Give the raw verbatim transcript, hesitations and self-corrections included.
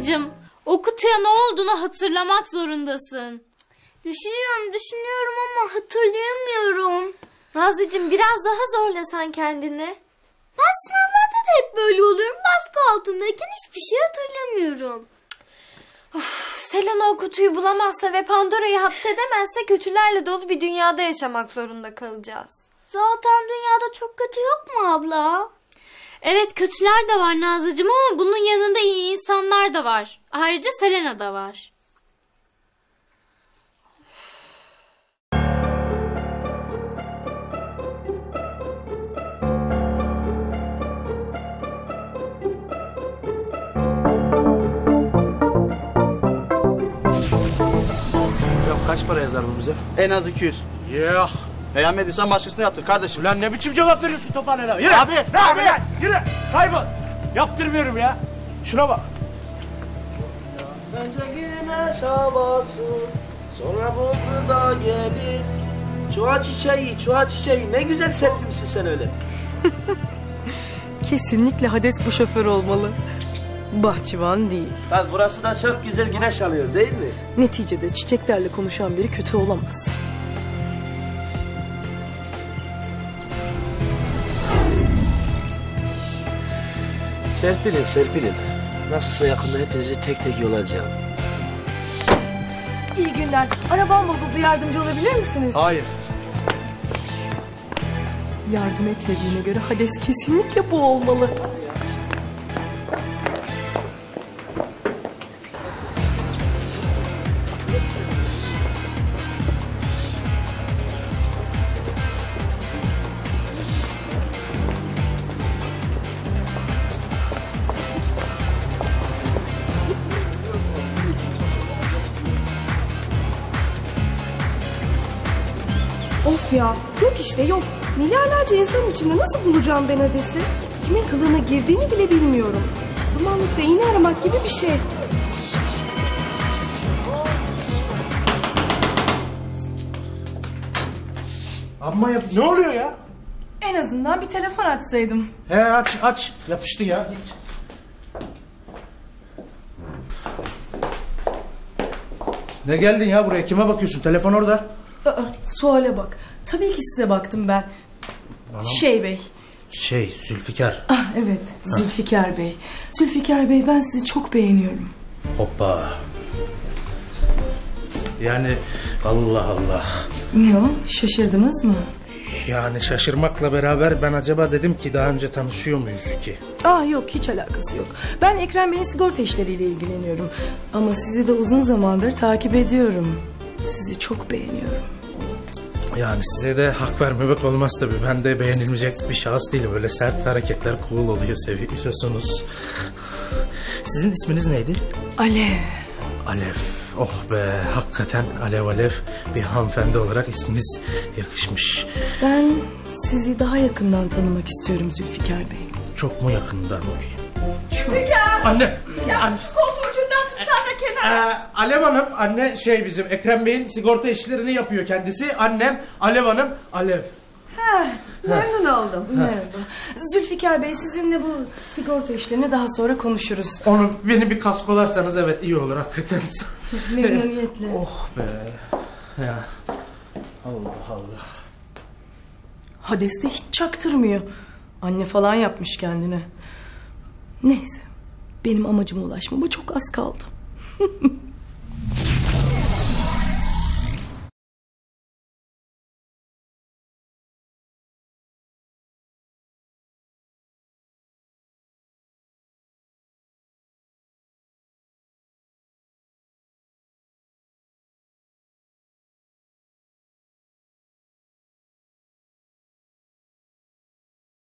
Nazlıcığım, o kutuya ne olduğunu hatırlamak zorundasın. Düşünüyorum, düşünüyorum ama hatırlayamıyorum. Nazlıcığım biraz daha zorlasan kendini. Ben sınavlarda da hep böyle oluyorum. Baskı altındayken hiçbir şey hatırlamıyorum. Of, Selena o kutuyu bulamazsa ve Pandora'yı hapsedemezse kötülerle dolu bir dünyada yaşamak zorunda kalacağız. Zaten dünyada çok kötü yok mu abla? Evet, kötüler de var Nazlıcığım ama bunun yanında iyi insanlar da var. Ayrıca Selena da var. Kaç para yazar bu bize? En az iki yüz. Yeah. Beğenmediysen başkasına yaptır kardeşim. Ulan ne biçim cevap veriyorsun Tophaneli abi? Yürü. Abi, Ne abi. abi lan? Yürü. Kaybol. Yaptırmıyorum ya. Şuna bak. Önce güneş havası, sonra buldu da gelir. Çuha çiçeği, çuha çiçeği, ne güzel serpmişsin sen öyle. Kesinlikle Hades bu şoför olmalı. Bahçıvan değil. Lan burası da çok güzel güneş alıyor değil mi? Neticede çiçeklerle konuşan biri kötü olamaz. Serpilin, serpilin. Nasılsa yakında hepinizi tek tek yolacağım. İyi günler. Arabam bozuldu. Yardımcı olabilir misiniz? Hayır. Yardım etmediğine göre Hades kesinlikle bu olmalı. Of ya, yok işte yok. Milyarlarca insan içinde nasıl bulacağım ben Hades'i? Kimin kılığına girdiğini bile bilmiyorum. Zamanlıkta iğne aramak gibi bir şey. Amma yap. Ne oluyor ya? En azından bir telefon açsaydım. He aç aç. Yapıştı ya. Ne geldin ya buraya? Kime bakıyorsun? Telefon orada. Aa, suale bak. Tabii ki size baktım ben. Anam. Şey Bey. Şey Zülfikar. Ah evet, Zülfikar Bey. Zülfikar Bey, ben sizi çok beğeniyorum. Hoppa. Yani Allah Allah. Ne o? Şaşırdınız mı? Yani şaşırmakla beraber ben acaba dedim ki daha önce tanışıyor muyuz ki? Aa yok, hiç alakası yok. Ben Ekrem Bey'in sigorta işleriyle ilgileniyorum. Ama sizi de uzun zamandır takip ediyorum. Sizi çok beğeniyorum. Yani size de hak vermemek olmaz tabii. Ben de beğenilmeyecek bir şahıs değilim. Böyle sert hareketler cool oluyor, seviyorsunuz. Sizin isminiz neydi? Alev. Alev. Oh be, hakikaten alev alev bir hanımefendi olarak isminiz yakışmış. Ben sizi daha yakından tanımak istiyorum Zülfikar Bey. Çok mu yakından? Zülfikar! Anne! Ya anne. şu koltuğu ucundan tutsan da kenara. Ee, Alev Hanım, anne şey bizim Ekrem Bey'in sigorta işlerini yapıyor kendisi. Annem Alev Hanım, Alev. Ha, memnun oldum. Merhaba. Zülfikar Bey, sizinle bu sigorta işlerini daha sonra konuşuruz. Onu beni bir kaskolarsanız evet iyi olur hakikaten. Memnuniyetle. Oh be. Ya. Allah Allah. Hades de hiç çaktırmıyor. Anne falan yapmış kendine. Neyse. Benim amacıma ulaşmama çok az kaldı.